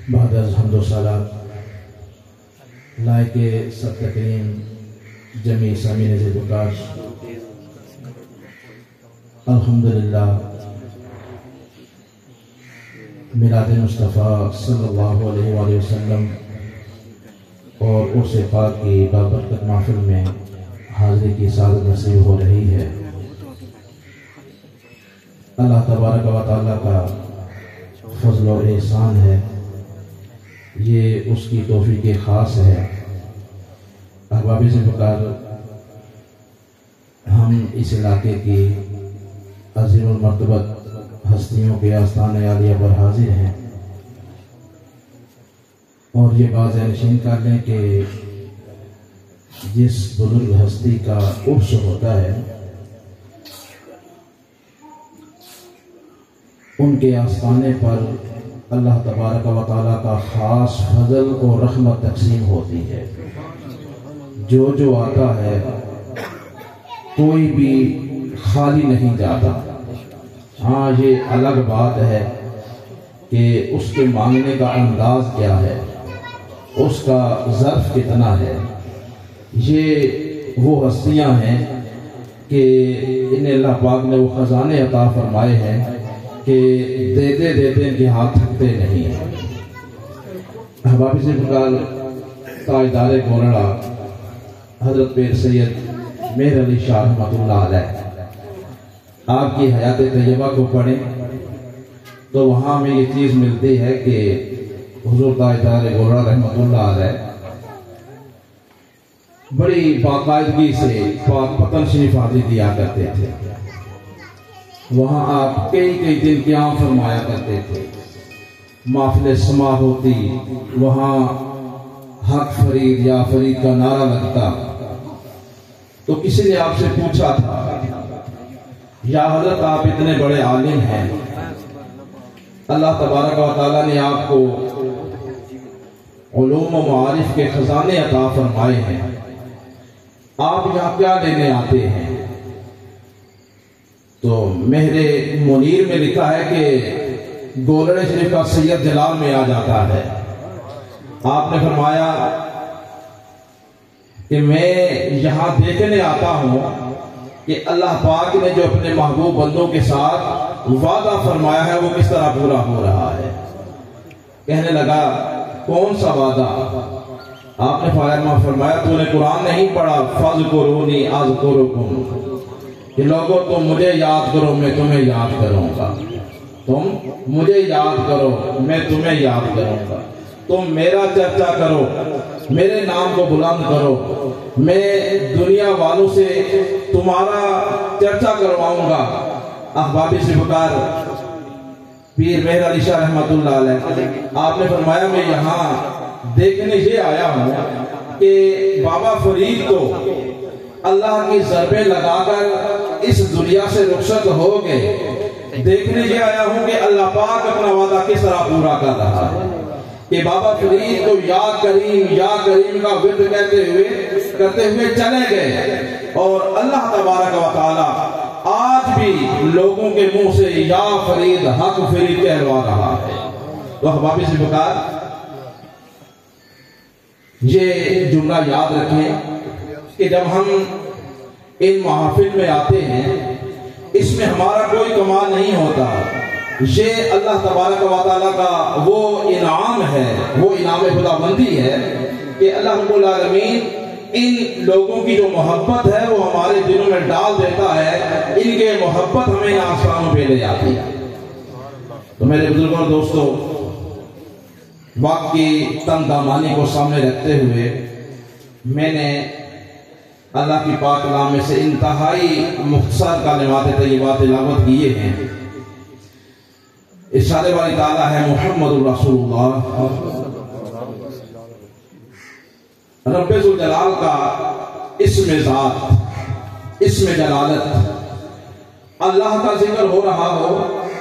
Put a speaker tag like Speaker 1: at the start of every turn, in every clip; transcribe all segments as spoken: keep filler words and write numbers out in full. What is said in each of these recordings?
Speaker 1: بعد از حمد و صلات لائق سب تکریم جمیع سامعین زیبوکاش الحمدللہ میلاد مصطفیٰ صلی اللہ علیہ وآلہ وسلم اور عرس پاک کی بابرکت محفل میں حاضری کی سعادت نصیب ہو رہی ہے۔ اللہ تبارک و تعالیٰ کا فضل و احسان ہے، یہ اس کی توفیق خاص ہے۔ احباب ذوالفقار، ہم اس علاقے کی عظیم المرتبت ہستیوں کے آستان عالیہ پر حاضر ہیں، اور یہ بات نشین کر لیں کہ جس بزرگ ہستی کا عرس ہوتا ہے ان کے آستانے پر اللہ تبارک و تعالیٰ کا خاص فضل اور رحمت تقسیم ہوتی ہے۔ جو جو آتا ہے کوئی بھی خالی نہیں جاتا۔ ہاں، یہ الگ بات ہے کہ اس کے مانگنے کا انداز کیا ہے، اس کا ظرف کتنا ہے۔ یہ وہ ہستیاں ہیں کہ انہیں اللہ پاک نے وہ خزانے عطا فرمائے ہیں کہ دیتے دیتے ان کے ہاتھ تھکتے نہیں ہیں۔ احباب ذوالفقار، تاجدار گولڑا حضرت پیر سید مہر علی شاہ رحمۃ اللہ علیہ، آپ کی حیات طیبہ کو پڑھیں تو وہاں میں یہ چیز ملتی ہے کہ حضور تاجدار گولڑا رحمۃ اللہ علیہ بڑی باقاعدگی سے پاک پتن شریف حاضری دیا کرتے تھے۔ وہاں آپ کئی کئی دن قیام فرمایا کرتے تھے، محفل سما ہوتی، وہاں حق فرید یا فرید کا نعرہ لگتا تو کسی نے آپ سے پوچھا تھا، یا حضرت آپ اتنے بڑے عالم ہیں، اللہ تبارک و تعالیٰ نے آپ کو علوم و معارف کے خزانے عطا فرمائے ہیں، آپ یہاں کیا لینے آتے ہیں؟ تو مہر منیر میں لکھا ہے کہ گولڑے شریف کا سید جلال میں آ جاتا ہے۔ آپ نے فرمایا کہ میں یہاں دیکھنے آتا ہوں کہ اللہ پاک نے جو اپنے محبوب بندوں کے ساتھ وعدہ فرمایا ہے وہ کس طرح پورا ہو رہا ہے۔ کہنے لگا، کون سا وعدہ؟ آپ نے فرمایا، تو نے قرآن نہیں پڑھا، فَاذْكُرُونِي أَذْكُرُكُمْ، کہ لوگوں تم مجھے یاد کرو میں تمہیں یاد کروں گا، تم مجھے یاد کرو میں تمہیں یاد کروں گا، تم میرا چرچا کرو، میرے نام کو بلند کرو، میں دنیا والوں سے تمہارا چرچا کرواؤں گا۔ احباب ذوالفقار، پیر مہر علی شاہ رحمۃ اللہ علیہ، آپ نے فرمایا میں یہاں دیکھنے یہ آیا ہوں کہ بابا فرید کو اللہ کی ضربیں لگا کر اس دنیا سے رخصت ہو گئے، دیکھنے یہ آیا ہوں کہ اللہ پاک اپنا وعدہ کس طرح پورا کر رہا ہے کہ بابا فرید کو یا کریم یا کریم کا ورد کہتے ہوئے کرتے ہوئے چلے گئے، اور اللہ تبارک و تعالی آج بھی لوگوں کے منہ سے یا فرید حق فرید کہلوا رہا ہے۔ تو احباب ذوالفقار، یہ جملہ یاد رکھیں کہ جب ہم ان محافل میں آتے ہیں اس میں ہمارا کوئی کمال نہیں ہوتا، یہ اللہ تبارک و تعالیٰ کا وہ انعام ہے، وہ انعام خداوندی ہے کہ اللہ رب العالمین ان لوگوں کی جو محبت ہے وہ ہمارے دلوں میں ڈال دیتا ہے، ان کے محبت ہمیں آسمانوں پہ لے جاتی ہے۔ تو میرے بزرگوں اور دوستوں، وقت کی تن دامانی کو سامنے رکھتے ہوئے میں نے اللہ کی پاک کلام میں سے انتہائی مختصر کلمات طیبات تلاوت کیے ہیں۔ ارشاد باری تعالیٰ ہے، محمد الرسول اللہ، رب ذوالجلال کا اسم ذات، اسم جلالت، اللہ کا ذکر ہو رہا ہو،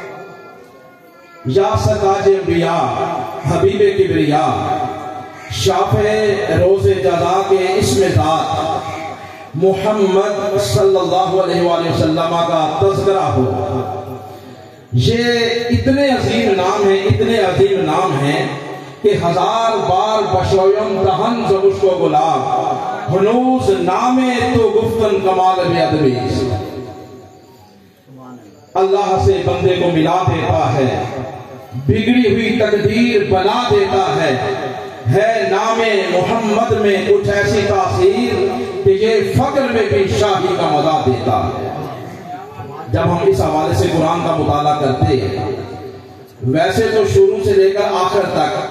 Speaker 1: یا سراج انبیاء، حبیب کبریا، شافع روز جزا کے اسم ذات محمد صلی اللہ علیہ وآلہ وسلم کا تذکرہ ہو۔ یہ اتنے عظیم نام ہیں، اتنے عظیم نام ہیں کہ ہزار بار بشویم دہن زبش کو گلاب ہنوز نامے تو گفتن کمال بے ادبیس. اللہ سے بندے کو ملا دیتا ہے، بگڑی ہوئی تقدیر بنا دیتا ہے. ہے نام محمد میں کچھ ایسی تاثیر کہ یہ فقر میں بھی شاہی کا مزہ دیتا ہے. جب ہم اس حوالے سے قرآن کا مطالعہ کرتے ہیں، ویسے تو شروع سے لے کر آخر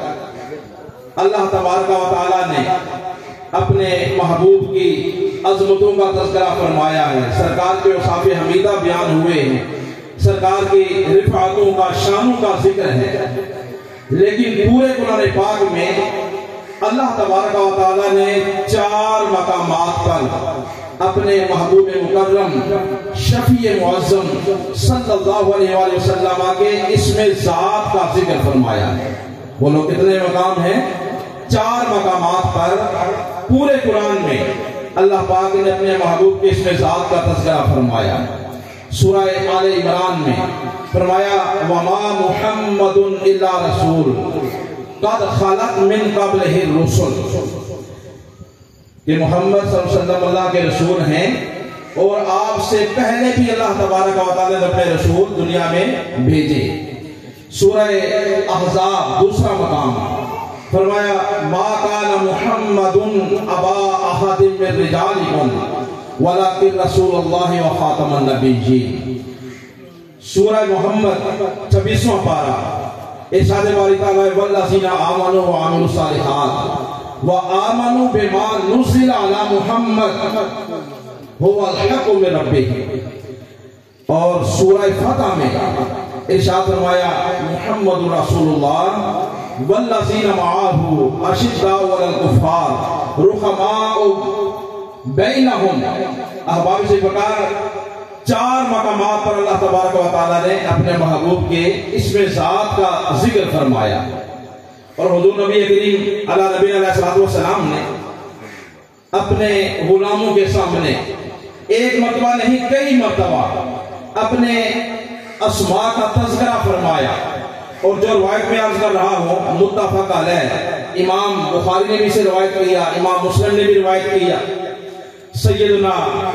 Speaker 1: تک اللہ تبارک و تعالیٰ نے اپنے محبوب کی عظمتوں کا تذکرہ فرمایا ہے، سرکار کے اوصاف حمیدہ بیان ہوئے ہیں، سرکار کی رفعتوں کا، شانوں کا ذکر ہے. لیکن پورے قرآن پاک میں اللہ تبارک و تعالیٰ نے چار مقامات پر اپنے محبوب مکرم شفیع معظم صلی اللہ علیہ وآلہ وسلم کے اسم ذات کا ذکر فرمایا ہے. بولو کتنے مقام ہیں؟ چار مقامات پر پورے قرآن میں اللہ پاک نے اپنے محبوب کے اسم ذات کا تذکرہ فرمایا. سورہ آل عمران میں فرمایا وَمَا مُحَمَّدٌ إِلَّا رَسُولٌ قَدْ خَلَقْ مِن قَبْلِهِ الرُّسُلُ، کہ محمد صلی اللہ علیہ وسلم اللہ کے رسول ہیں اور آپ سے پہلے بھی اللہ تبارک و تعالیٰ نے اپنے رسول دنیا میں بھیجے. سورہ احزاب دوسرا مقام فرمایا مَا كَانَ مُحَمَّدٌ أَبَا أَحَدٍ مِّن رِّجَالِكُمْ وَلَكِنْ رَسُولَ اللَّهِ وَخَاتَمَ النَّبِيِّينَ. سورہ محمد چھبیسواں پارہ ارشاد باری تعالیٰ وَالَّذِينَ آمَنُوا وَعَمِلُوا الصَّالِحَاتِ وَآمَنُوا بِمَا نُزِّلَ عَلَى مُحَمَّدٍ هُوَ الْحَقُّ مِن رَّبِّهِ. اور سورہ فتح میں ارشاد فرمایا محمد رسول اللہ وَالَّذِينَ مَعَهُ أَشِدَّاءُ عَلَى الْكُفَّارِ رُحَمَاءُ بینہم. احباب سے بکار چار مقامات پر اللہ تبارک و تعالیٰ نے اپنے محبوب کے اسم ذات کا ذکر فرمایا. اور حضور نبی کریم علیہ نبی علیہ السلام نے اپنے غلاموں کے سامنے ایک مرتبہ نہیں کئی مرتبہ اپنے اسماء کا تذکرہ فرمایا. اور جو روایت میں عرض کر رہا ہوں متفق علیہ، امام بخاری نے بھی اسے روایت کیا، امام مسلم نے بھی روایت کیا. سیدنا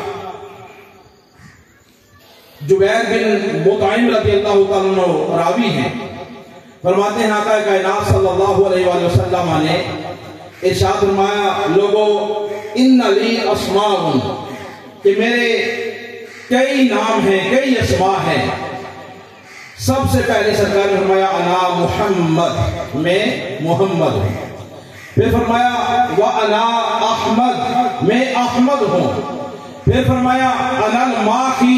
Speaker 1: جبیر بن مطعم رضی اللہ تعالیٰ عنہ راوی ہیں، فرماتے ہیں آقا کائنات صلی اللہ علیہ وآلہ وسلم نے ارشاد فرمایا لوگو ان لی اسماء، کہ میرے کئی نام ہیں، کئی اسماء ہیں. سب سے پہلے سرکار نے فرمایا انا محمد، میں محمد ہوں. پھر فرمایا وَأَنَا أَحْمَدُ، میں احمد ہوں. پھر فرمایا انا الماخی،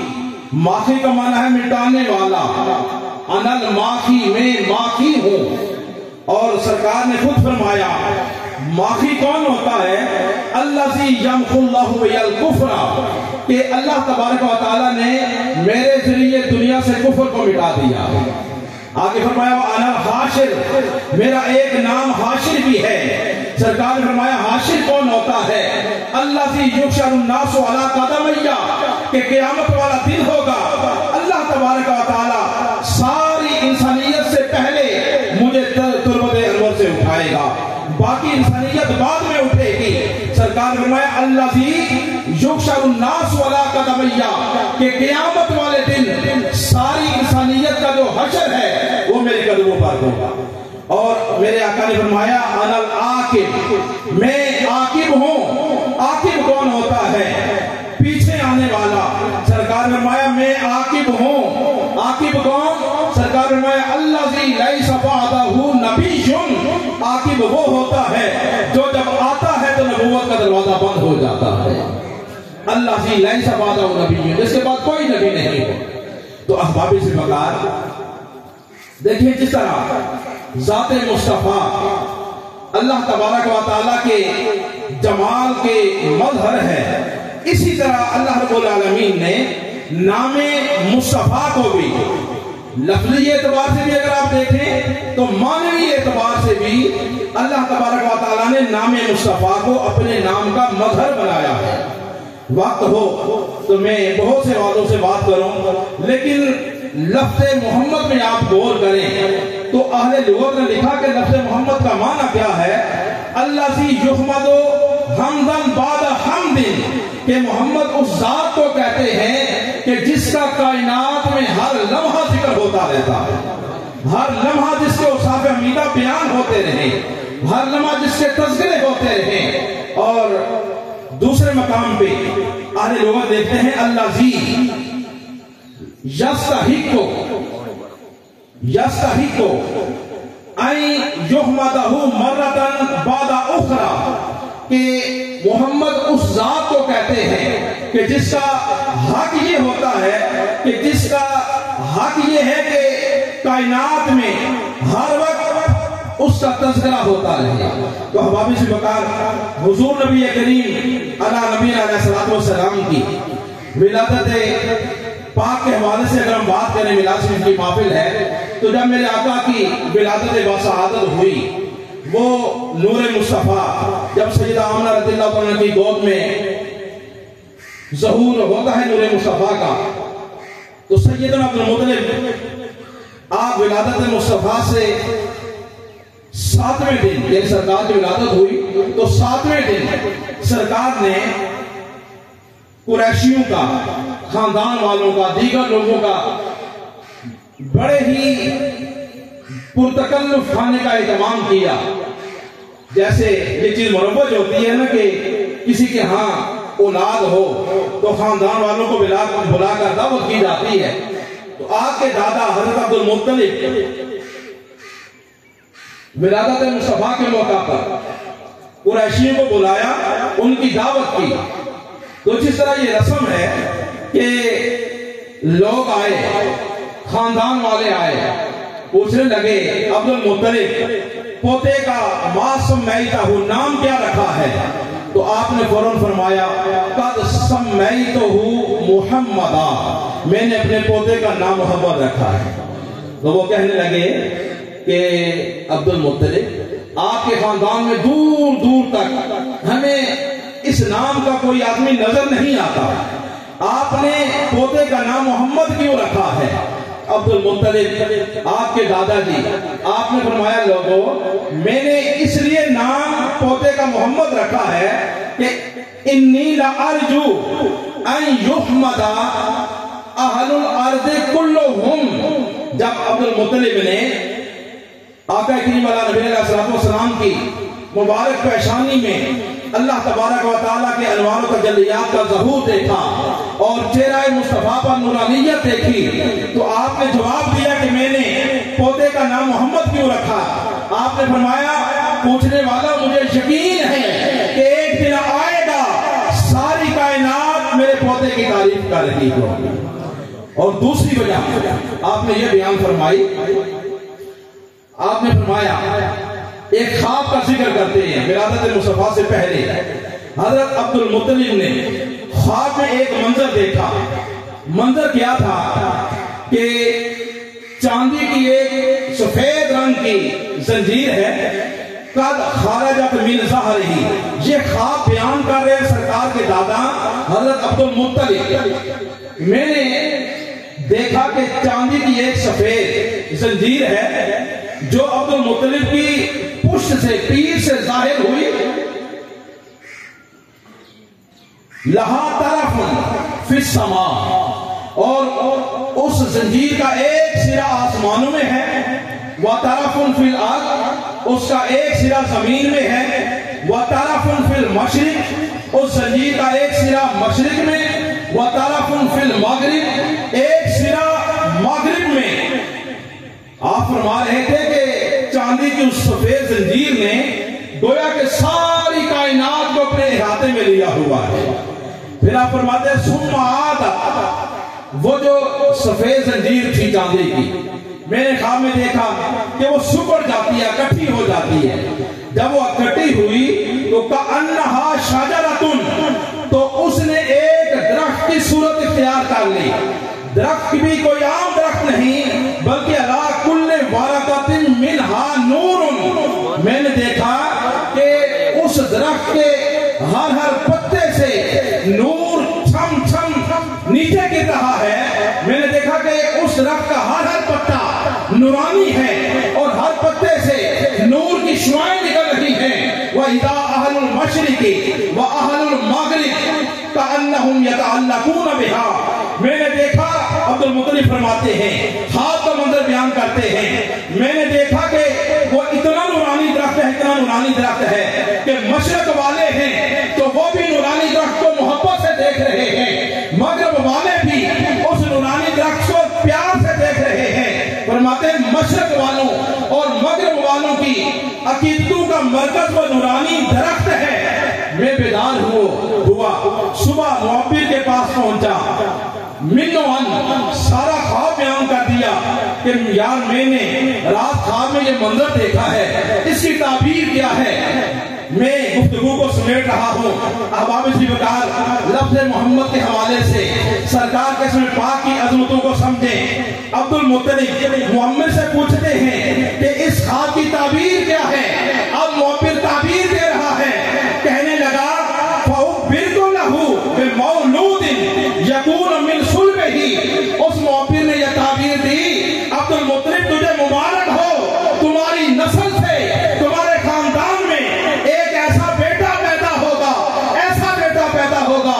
Speaker 1: ماخی کا معنی ہے مٹانے والا، انا الماخی، میں ماخی ہوں. اور سرکار نے خود فرمایا ماخی کون ہوتا ہے؟ الذی یمحو اللہ بہ الکفر، کہ اللہ تبارک و تعالیٰ نے میرے ذریعے دنیا سے کفر کو مٹا دیا. آگے فرمایا انا حاشر، میرا ایک نام حاشر بھی ہے. سرکار نے فرمایا حاشر کون ہوتا ہے؟ الذی یحشر الناس علی قدمیہ، کہ قیامت والا دن ہوگا اللہ تبارک و تعالی ساری انسانیت سے پہلے مجھے تربت انور سے اٹھائے گا، باقی انسانیت بعد میں اٹھے گی. سرکار نے فرمایا الذی یحشر الناس علی قدمیہ، کہ قیامت والے دن ساری انسانیت کا جو حشر ہے وہ میرے قدموں پر ہوگا. اور میرے آقا نے فرمایا انا العاقب، میں عاقب ہوں. عاقب کون ہوتا ہے؟ پیچھے آنے والا. سرکار نے فرمایا میں عاقب ہوں. عاقب کون؟ سرکار نے فرمایا الذی لیس بعدہ نبی. عاقب وہ ہوتا ہے جو جب آتا ہے تو نبوت کا دروازہ بند ہو جاتا ہے. الذی لیس بعدہ نبی، جس کے بعد کوئی نبی نہیں ہو. تو احباب سے بکار دیکھیں جس طرح ذات مصطفیٰ اللہ تبارک و تعالیٰ کے جمال کے مظہر ہے، اسی طرح اللہ رب العالمین نے نام مصطفیٰ کو بھی لفظی اعتبار سے بھی اگر آپ دیکھیں تو معنوی اعتبار سے بھی اللہ تبارک و تعالیٰ نے نام مصطفیٰ کو اپنے نام کا مظہر بنایا ہے. وقت ہو تو میں بہت سے وعدوں سے بات کروں، لیکن لفظ محمد میں آپ غور کریں تو اہل لغت نے لکھا کہ لفظ محمد کا معنی کیا ہے؟ الذی یحمد حمدن بعد حمد، کہ محمد اس ذات کو کہتے ہیں کہ جس کا کائنات میں ہر لمحہ ذکر ہوتا رہتا ہے، ہر لمحہ جس کے اوصاف حمیدہ بیان ہوتے رہے، ہر لمحہ جس کے تذکرے ہوتے رہے۔ اور دوسرے مقام پہ اہل لغت دیکھتے ہیں الذی یستحق یستحق ان یحمدہ مرۃ بعد اخری، کہ محمد اس ذات کو کہتے ہیں کہ جس کا حق یہ ہوتا ہے، کہ جس کا حق یہ ہے کہ کائنات میں ہر وقت اس کا تذکرہ ہوتا رہے۔ تو احبابی سے بکار حضور نبی کریم علی نبی علیہ السلام کی ولادت پاک کے حوالے سے اگر ہم بات کریں، میلاد شریف کی محفل ہے، تو جب میرے آقا کی ولادت باسعادت ہوئی، وہ نور مصطفیٰ جب سیدہ آمنہ رضی اللہ عنہ کی گود میں ظہور ہوتا ہے نور مصطفیٰ کا، تو سیدنا عبدالمطلب آپ ولادت مصطفیٰ سے ساتویں دن، یعنی سرکار کی ولادت ہوئی تو ساتویں دن سرکار نے قریشیوں کا، خاندان والوں کا، دیگر لوگوں کا بڑے ہی پرتکلف کھانے کا اہتمام کیا۔ جیسے یہ چیز مروج ہوتی ہے نا کہ کسی کے ہاں اولاد ہو تو خاندان والوں کو بلا کر دعوت کی جاتی ہے، تو آپ کے دادا حضرت عبدالمطلب ولادت مصطفیٰ کے موقع پر قریشیوں کو بلایا، ان کی دعوت کی۔ تو جس طرح یہ رسم ہے کہ لوگ آئے، خاندان والے آئے، پوچھنے لگے عبدالمطلب پوتے کا ما سمیتہ نام کیا رکھا ہے؟ تو آپ نے فوراً فرمایا قد سمیتہ محمدا، میں نے اپنے پوتے کا نام محمد رکھا ہے۔ تو وہ کہنے لگے کہ عبدالمطلب آپ کے خاندان میں دور دور تک ہمیں اس نام کا کوئی آدمی نظر نہیں آتا، آپ نے پوتے کا نام محمد کیوں رکھا ہے؟ عبدالمطلب آپ کے دادا جی، آپ نے فرمایا لوگوں میں نے اس لیے نام پوتے کا محمد رکھا ہے کہ انی لارجو ان یحمد اہل الارض کلہم۔ جب عبدالمطلب نے آقا کریم علیہ نبی علیہ السلام کی مبارک پیشانی میں اللہ تبارک و تعالیٰ کے انوار و تجلیات کا ظہور دیکھا اور چہرہ مصطفیٰ پر نورانیت دیکھی، تو آپ نے جواب دیا کہ میں نے پوتے کا نام محمد کیوں رکھا؟ آپ نے فرمایا پوچھنے والا مجھے یقین ہے کہ ایک دن آئے گا ساری کائنات میرے پوتے کی تعریف کر رہی ہوگی۔ اور دوسری وجہ آپ نے یہ بیان فرمائی، آپ نے فرمایا ایک خواب کا ذکر کرتے ہیں ولادت مصطفیٰ سے پہلے، حضرت عبدالمطلب نے خواب میں ایک منظر دیکھا۔ منظر کیا تھا کہ چاندی کی ایک سفید رنگ کی زنجیر ہے، قد خارجت من ظہرہ، یہ خواب بیان کر رہے سرکار کے دادا حضرت عبدالمطلب۔ میں نے دیکھا کہ چاندی کی ایک سفید زنجیر ہے جو عبدالمطلب کی پشت سے، پیر سے ظاہر ہوئی، لہا طرف فی السماء، اور اس زنجیر کا ایک سرا آسمانوں میں ہے، وطرف فی الارض، اس کا ایک سرا زمین میں ہے، وطرف فی المشرق، اس زنجیر کا ایک سرا مشرق میں، وطرف فی المغرب، ایک سرا مغرب میں۔ آپ فرما رہے تھے کہ چاندی کی اس سفید زنجیر نے گویا کہ ساری کائنات کو اپنے احاطے میں لیا ہوا ہے۔ پھر آپ فرماتے ہیں ثم عاد، وہ جو سفید زنجیر تھی چاندی کی، میں نے خواب میں دیکھا کہ وہ سکڑ جاتی ہے، اکٹھی ہو جاتی ہے۔ جب وہ اکٹھی ہوئی تو کأنہا شجرۃ، تو اس نے ایک درخت کی صورت اختیار کر لی۔ درخت بھی کوئی عام درخت نہیں بلکہ علی کل ورقۃ منہا نور، میں نے دیکھا کہ اس درخت کے ہر ہر پتے سے نور چھم چھم نیچے گر رہا ہے۔ میں نے دیکھا کہ اس درخت کا ہر ہر پتا نورانی ہے اور يَتَعَلَّقُونَ بِهَا، میں نے دیکھا، عبد المطلب فرماتے ہیں، ہاتھ کا منظر بیان کرتے ہیں، میں نے دیکھا کہ وہ اتنا نورانی درخت ہے، اتنا نورانی درخت ہے کہ مشرق والے ہیں تو وہ بھی نورانی درخت کو محبت سے دیکھ رہے ہیں، مغرب والے بھی اس نورانی درخت کو پیار سے دیکھ رہے ہیں۔ فرماتے ہیں مشرق والوں اور مغرب والوں کی عقیدتوں کا مرکز وہ نورانی درخت ہے۔ میں بیدار ہوا، صبح معبر کے پاس پہنچا، منو ان سارا خواب بیان کر دیا کہ یار میں نے رات خواب میں یہ منظر دیکھا ہے، اس کی تعبیر کیا ہے۔ میں گفتگو کو سمیٹ رہا ہوں، احباب ذوالفقار لفظ محمد کے حوالے سے سرکار کے اسم پاک کی عظمتوں کو سمجھیں۔ عبد المطلب معمر سے پوچھتے ہیں کہ اس خواب کی تعبیر کیا ہے؟ اب معبر تعبیر دے رہا ہے، کہنے لگا فَأُخْبِرْتُ لَهُ بِمَوْلُودٍ يَكُونُ مِنْ صُلْبِهِ، اس معبر نے یہ تعبیر دی، عبد المطلب تجھے مبارک ہو، تمہاری نسل سے، تمہارے خاندان میں ایک ایسا بیٹا پیدا ہوگا، ایسا بیٹا پیدا ہوگا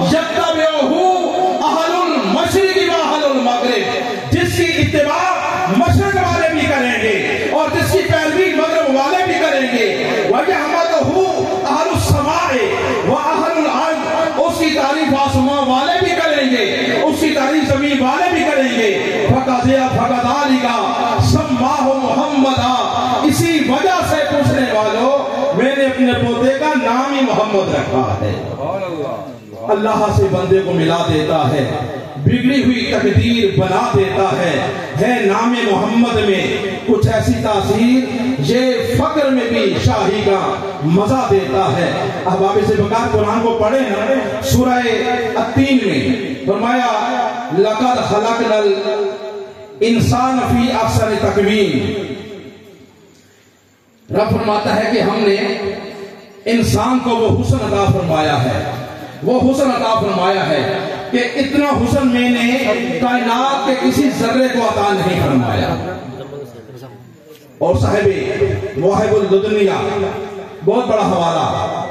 Speaker 1: يَتَّبِعُهُ أَهْلُ الْمَشْرِقِ وَأَهْلُ الْمَغْرِبِ، جس کی اتباع مشرق والے بھی کریں گے اور جس کی پیروی مغرب والے بھی کریں گے۔ وَيَحْمَدُهُ أَهْلُ السَّمَاءِ وَأَهْلُ الْأَرْضِ، اس کی تعریف آسمان والے بھی کریں گے، اس کی تعریف زمین والے بھی کریں گے۔ فَقَذِيَ فَقَذَالِكَ سَمَّاهُ مُحَمَّدًا، اسی وجہ سے پوچھنے والوں میں نے اپنے پوتے کا نام ہی محمد رکھا ہے۔ اللہ سے بندے کو ملا دیتا ہے، بگڑی ہوئی تقدیر بنا دیتا ہے، ہے نام محمد میں کچھ ایسی تاثیر یہ فقر میں بھی شاہی کا مزہ دیتا ہے۔ احباب ذوالفقار قرآن کو پڑھیں نا، سورہ التین میں فرمایا لَقَدْ خَلَقْنَا الْإِنسَانَ فِي أَحْسَنِ تَقْوِيمٍ، رب فرماتا ہے کہ ہم نے انسان کو وہ حسن عطا فرمایا ہے، وہ حسن عطا فرمایا ہے کہ اتنا حسن میں نے کائنات کے کسی ذرے کو عطا نہیں فرمایا۔ اور صاحب واہب الدنیا بہت بڑا حوالہ